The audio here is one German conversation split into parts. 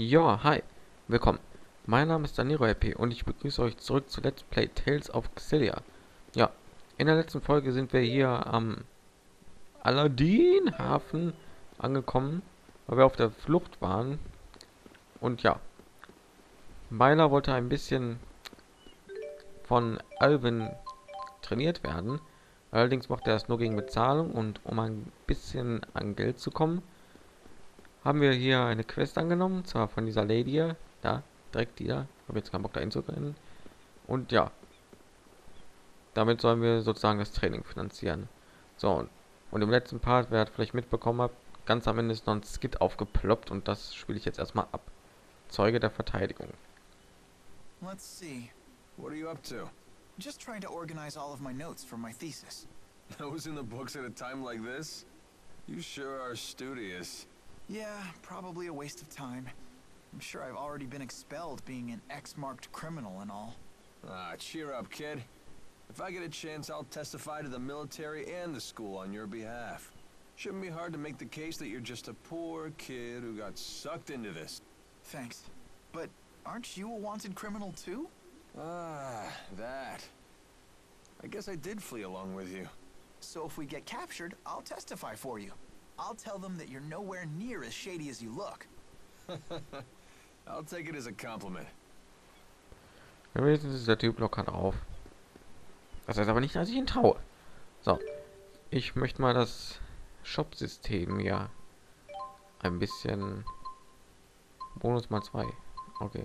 Ja, hi, willkommen. Mein Name ist Daniro RP und ich begrüße euch zurück zu Let's Play Tales of Xillia. Ja, in der letzten Folge sind wir hier am Aladdin-Hafen angekommen, weil wir auf der Flucht waren. Und ja, Myla wollte ein bisschen von Alvin trainiert werden. Allerdings macht er das nur gegen Bezahlung und um ein bisschen an Geld zu kommen, haben wir hier eine Quest angenommen, zwar von dieser Lady hier, da, direkt die da. Habe jetzt keinen Bock da hinzurennen. Und ja, damit sollen wir sozusagen das Training finanzieren. So, und im letzten Part, wer hat vielleicht mitbekommen hat, ganz am Ende ist noch ein Skit aufgeploppt und das spiele ich jetzt erstmal ab. Zeuge der Verteidigung. Let's see. What are you up to? Just trying to organize all of my notes for my thesis. Those in the books at a time like this? You sure are studious. Yeah, probably a waste of time. I'm sure I've already been expelled being an X-marked criminal and all. Ah, cheer up, kid. If I get a chance, I'll testify to the military and the school on your behalf. Shouldn't be hard to make the case that you're just a poor kid who got sucked into this. Thanks. But aren't you a wanted criminal too? Ah, that. I guess I did flee along with you. So if we get captured, I'll testify for you. I'll tell them that you're nowhere near as shady as you look. I'll take it as a compliment. Wenigstens ist der Typ locker drauf. Das heißt aber nicht, dass ich ihn traue. So, ich möchte mal das Shop-System ja ein bisschen Bonus mal 2. Okay.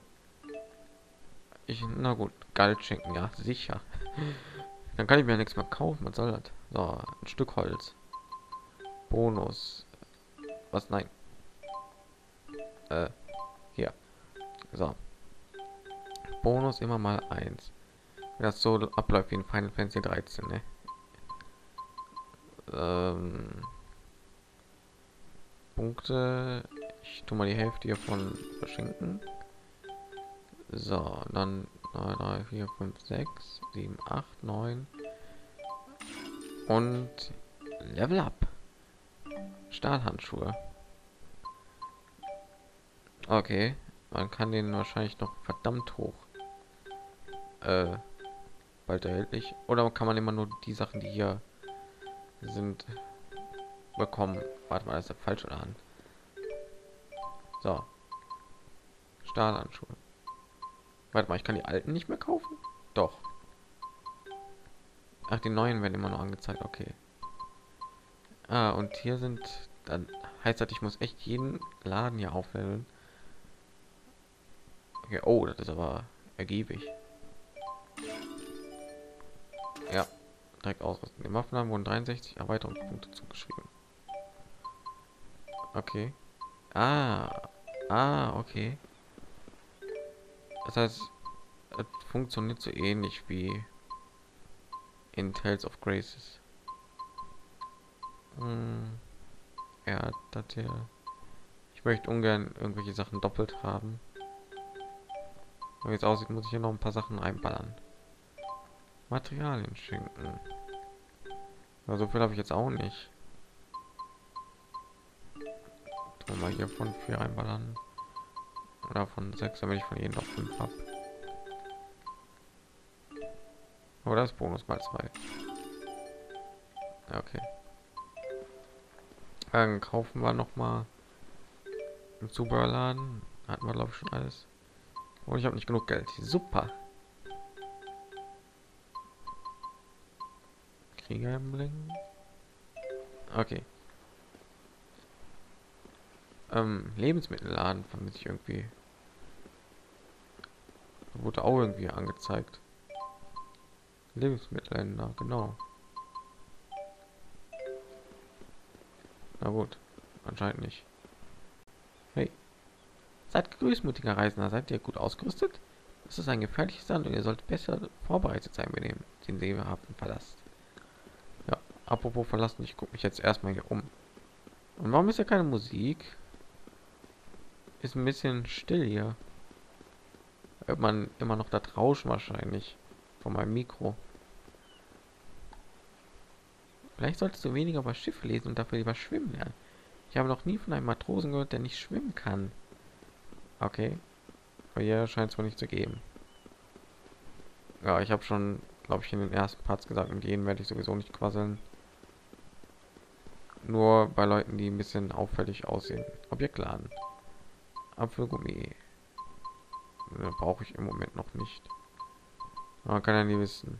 Na gut, Geld schenken, ja, sicher. Dann kann ich mir nichts mehr kaufen, was soll das? So, ein Stück Holz. Bonus. Was? Nein. Hier. So. Bonus immer mal 1. Wenn das so abläuft wie in Final Fantasy 13, ne? Punkte. Ich tue mal die Hälfte hiervon verschenken. So, dann 2, 3, 4, 5, 6, 7, 8, 9. Und Level Up. Stahlhandschuhe. Okay, man kann den wahrscheinlich noch verdammt hoch. Bald erhältlich. Oder kann man immer nur die Sachen, die hier sind, bekommen. Warte mal, das ist der falsche Laden. So. Stahlhandschuhe. Warte mal, ich kann die alten nicht mehr kaufen? Doch. Ach, die neuen werden immer noch angezeigt. Okay. Ah, und hier sind... Dann heißt das, ich muss echt jeden Laden hier aufleveln. Okay, oh, das ist aber ergiebig. Ja, direkt ausrüsten. Den Waffen haben wurden 63 Erweiterungspunkte zugeschrieben. Okay. Okay. Das heißt, es funktioniert so ähnlich wie in Tales of Graces. Ja, das hier. Ich möchte ungern irgendwelche Sachen doppelt haben. Wie es aussieht, muss ich hier noch ein paar Sachen einballern. Materialien schenken. Ja, so viel habe ich jetzt auch nicht. Tun wir hier von 4 einballern. Oder von 6, damit ich von jedem noch 5 habe. Oder das Bonus mal 2. Ja, okay. Dann kaufen wir noch mal im Zubehörladen. Hatten wir glaube ich schon alles. Und ich habe nicht genug Geld. Super. Kriegerbling. Okay. Lebensmittelladen vermisse ich irgendwie. Wurde auch irgendwie angezeigt. Lebensmittelländer, genau. Na gut, anscheinend nicht. Hey. Seid gegrüßt, mutiger Reisender. Seid ihr gut ausgerüstet? Das ist ein gefährliches Land und ihr solltet besser vorbereitet sein, wenn ihr den Seehafen verlasst. Ja, apropos verlassen, ich gucke mich jetzt erstmal hier um. Und warum ist ja keine Musik? Ist ein bisschen still hier. Hört man immer noch das Rauschen wahrscheinlich von meinem Mikro. Vielleicht solltest du weniger über Schiffe lesen und dafür lieber schwimmen lernen. Ich habe noch nie von einem Matrosen gehört, der nicht schwimmen kann. Okay. Aber hier scheint es wohl nicht zu geben. Ja, ich habe schon, glaube ich, in den ersten Parts gesagt, mit denen werde ich sowieso nicht quasseln. Nur bei Leuten, die ein bisschen auffällig aussehen. Objektladen. Apfelgummi. Brauche ich im Moment noch nicht. Man kann ja nie wissen.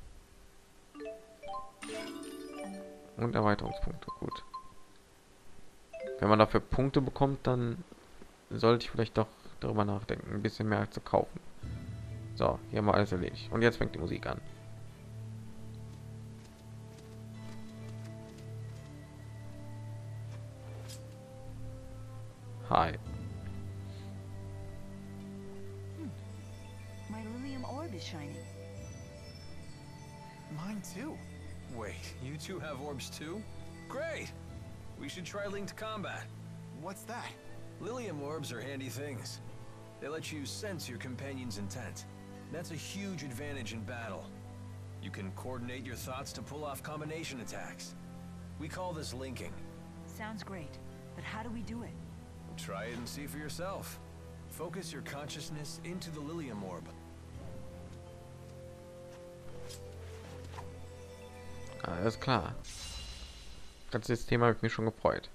Und Erweiterungspunkte, gut. Wenn man dafür Punkte bekommt, dann sollte ich vielleicht doch darüber nachdenken, ein bisschen mehr zu kaufen. So, hier haben wir alles erledigt. Und jetzt fängt die Musik an. Hi. My Lilium orb is shining. Mine too. Wait, you two have orbs too? Great! We should try linked combat. What's that? Lilium orbs are handy things. They let you sense your companion's intent. That's a huge advantage in battle. You can coordinate your thoughts to pull off combination attacks. We call this linking. Sounds great, but how do we do it? Try it and see for yourself. Focus your consciousness into the Lilium orb. Alles klar. Das System habe ich mich schon gefreut.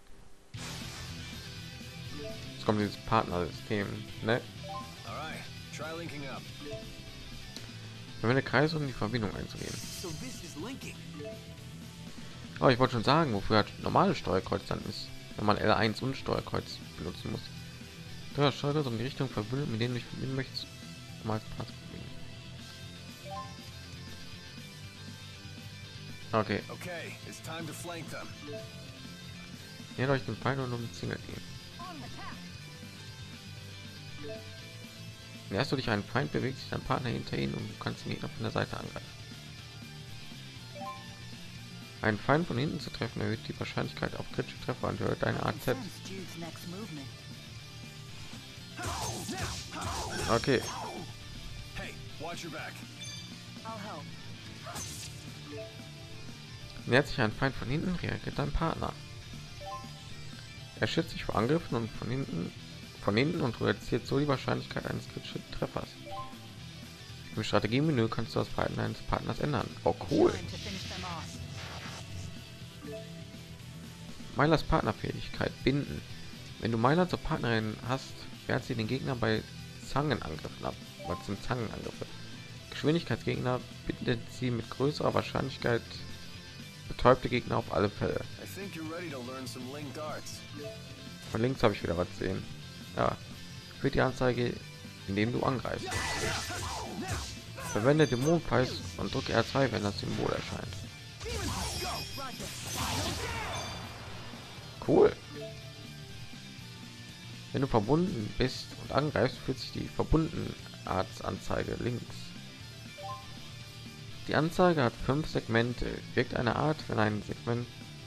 Jetzt kommt dieses Partnersystem, ne? Alright, try linking up. Verwende Kreis, um die Verbindung einzugehen. So this is linking. Oh, ich wollte schon sagen, wofür hat normales Steuerkreuz dann ist, wenn man L1 und Steuerkreuz benutzen muss. Das Steuerkreuz, um die Richtung verbinden, mit denen du dich verbinden möchtest, um als Part zu bewegen. Okay. Okay, it's time to flank them. Nähert euch den Feind und um den Single gehen. Näherst du dich einen Feind, bewegt sich dein Partner hinter ihn und du kannst den Gegner von der Seite angreifen. Einen Feind von hinten zu treffen erhöht die Wahrscheinlichkeit auf kritische Treffer und erhöht deine AZ. Sense Jude's next movement. Okay. Hey, watch your back. I'll help. Nähert sich ein Feind von hinten, reagiert dein Partner. Er schützt sich vor Angriffen und von hinten und reduziert so die Wahrscheinlichkeit eines kritischen Treffers. Im Strategiemenü kannst du das Verhalten deines Partners ändern. Oh cool. Time to finish them off. Mylers Partnerfähigkeit binden. Wenn du Myler zur Partnerin hast, wehrt sie den Gegner bei Zangenangriffen ab. Was sind Zangenangriffe? Geschwindigkeitsgegner bindet sie mit größerer Wahrscheinlichkeit betäubte Gegner auf alle Fälle. I think you're ready to learn some linked arts. Von links habe ich wieder was sehen. Ja, führt die Anzeige, indem du angreifst. Verwende Dämonenpreis und drücke R2, wenn das Symbol erscheint. Cool. Wenn du verbunden bist und angreifst, führt sich die verbunden Artsanzeige links. Die Anzeige hat 5 Segmente. Wirkt eine Art, wenn ein Segment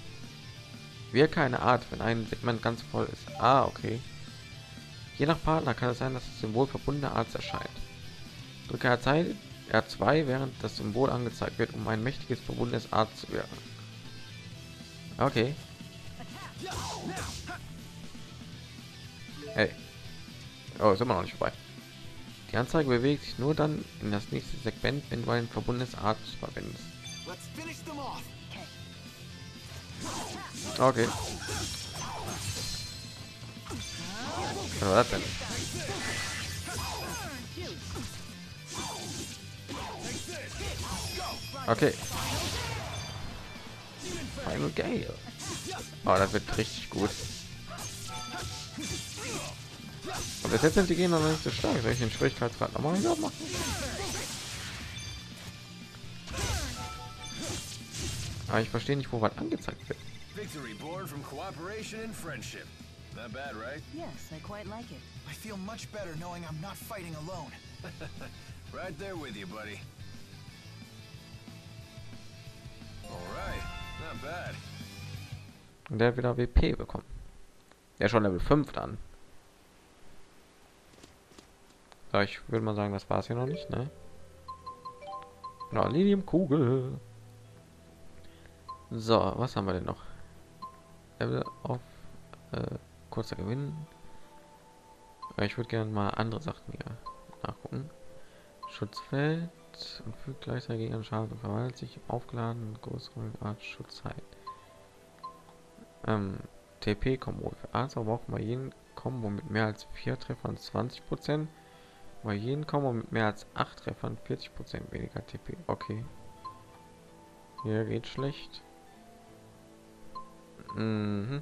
ganz voll ist. Ah, okay. Je nach Partner kann es sein, dass das Symbol verbundene Arts erscheint. Drücke R2, während das Symbol angezeigt wird, um ein mächtiges verbundenes Art zu wirken. Okay. Hey. Oh, ist immer noch nicht vorbei. Die Anzeige bewegt sich nur dann in das nächste Segment, wenn du ein verbundenes Art verwendest. Let's finish them off. Okay. Was war das denn? Okay. Final Gale. Oh, das wird richtig gut. Und bis jetzt sind die Gegner noch nicht so stark. Soll ich den Schwierigkeitsgrad nochmal höher machen? Aber ich verstehe nicht, wo was angezeigt wird. Victory born from cooperation and friendship. Not bad, right? Yes, I quite like it. I feel much better knowing I'm not fighting alone. Right there with you, buddy. All right, not bad. Und der hat wieder WP bekommen. Der ist schon Level 5 dann. So, ich würde mal sagen, das war es hier noch nicht, ne? Genau, Liliumkugel. So, was haben wir denn noch? Level auf kurzer Gewinn. Aber ich würde gerne mal andere Sachen hier nachgucken. Schutzfeld und fügt gleichzeitig gegen einen Schaden und verwandelt sich aufgeladen mit größeren Art Schutzheit. TP-Kombo. Für Arzt braucht man jeden Kombo mit mehr als 4 Treffern 20%. Bei jedem Kombo mit mehr als 8 Treffern 40% weniger TP. Okay. Hier geht schlecht. Mhm.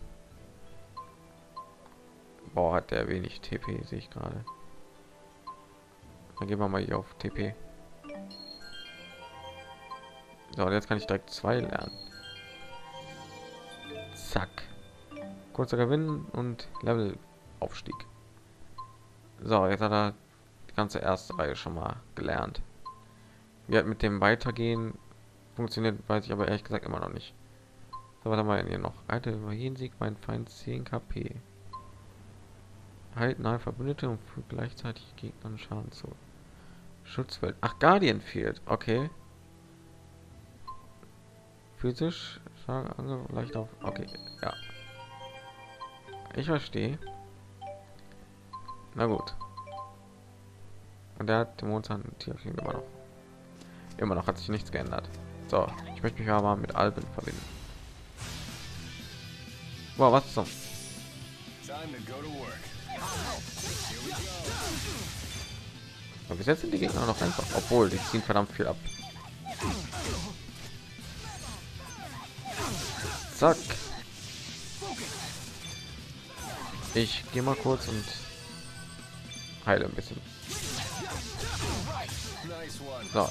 Boah, hat der wenig TP, sehe ich gerade. Dann gehen wir mal hier auf TP. So, und jetzt kann ich direkt 2 lernen. Zack. Kurzer Gewinn und Levelaufstieg. So, jetzt hat er die ganze erste Reihe schon mal gelernt. Wie halt mit dem Weitergehen funktioniert, weiß ich aber ehrlich gesagt immer noch nicht. So, was haben wir denn hier noch? Alte über jeden Sieg, mein Feind 10 KP. Halt nahe Verbündete und fügt gleichzeitig Gegnern Schaden zu. Schutzwelt. Ach, Guardian Field. Okay. Physisch. Leicht auf. Okay. Ja. Ich verstehe. Na gut. Und der hat den Mondshand-Tier immer noch. Immer noch hat sich nichts geändert. So, ich möchte mich aber mit Alben verbinden. Wow, was zum? Und bis jetzt sind die Gegner noch einfach, obwohl die ziehen verdammt viel ab. Zack. Ich gehe mal kurz und heile ein bisschen. So.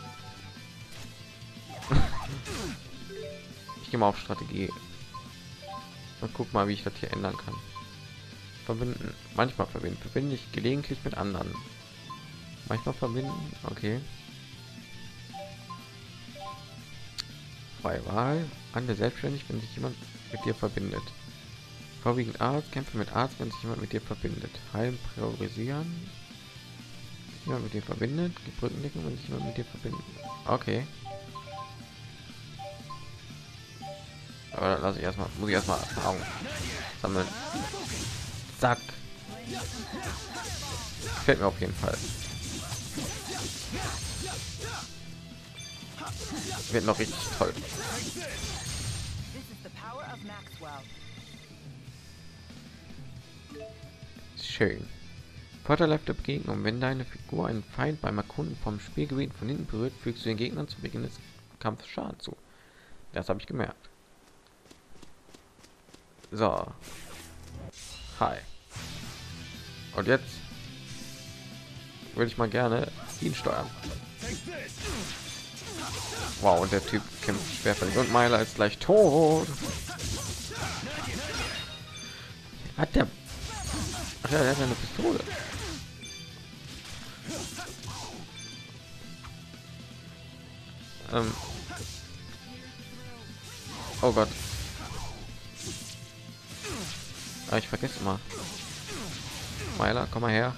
Ich gehe mal auf Strategie und guck mal, wie ich das hier ändern kann. Verbinden. Manchmal verbinde ich gelegentlich mit anderen. Manchmal verbinden. Okay. Freie Wahl. Handle selbstständig, wenn sich jemand mit dir verbindet. Vorwiegend Arzt. Kämpfe mit Arzt, wenn sich jemand mit dir verbindet. Heilen priorisieren. Jemand mit dir verbindet. Gib Brückendeckung, wenn sich jemand mit dir verbindet. Okay. Aber lasse ich erstmal. Muss ich erstmal Erfahrung sammeln. Zack. Gefällt mir auf jeden Fall. Wird noch richtig toll. Schön. Vorteilhafte Begegnung. Wenn deine Figur einen Feind beim Erkunden vom Spielgebiet von hinten berührt, fügst du den Gegnern zu Beginn des Kampfes Schaden zu. Das habe ich gemerkt. So. Hi. Und jetzt würde ich mal gerne ihn steuern. Wow, und der Typ kämpft schwerfällig und Myla ist gleich tot. Hat der... Ach ja, der hat eine Pistole. Oh Gott. Ah, ich vergesse immer. Myla, komm mal her.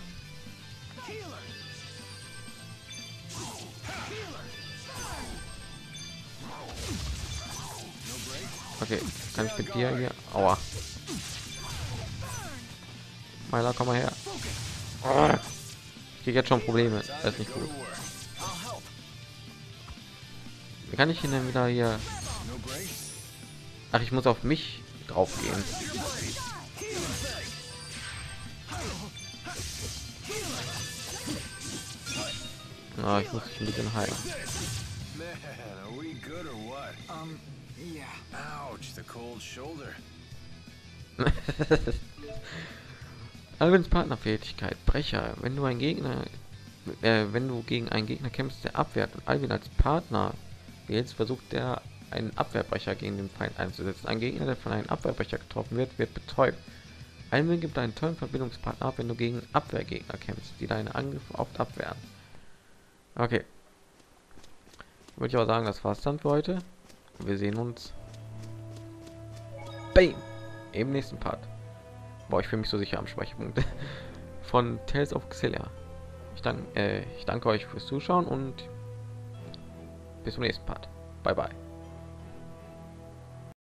Okay, kann ich mit dir hier? Aua. Myla, komm mal her. Oh, ich krieg jetzt schon Probleme. Das ist nicht gut. Wie kann ich ihn denn wieder hier? Ach, ich muss auf mich drauf gehen. Na, ich muss mich ein bisschen heilen. Yeah. Ouch, the cold shoulder. Alvins Partnerfähigkeit Brecher. Wenn du gegen einen Gegner kämpfst, der abwehrt und Alvin als Partner wählst, versucht der einen Abwehrbrecher gegen den Feind einzusetzen. Ein Gegner, der von einem Abwehrbrecher getroffen wird, wird betäubt. Alvin gibt einen tollen Verbindungspartner ab, wenn du gegen Abwehrgegner kämpfst, die deine Angriffe oft abwehren. Okay. Würde ich aber sagen, das war's dann für heute. Wir sehen uns im nächsten Part. Boah, ich fühle mich so sicher am Speicherpunkt von Tales of Xillia. Ich danke euch fürs Zuschauen und bis zum nächsten Part. Bye bye.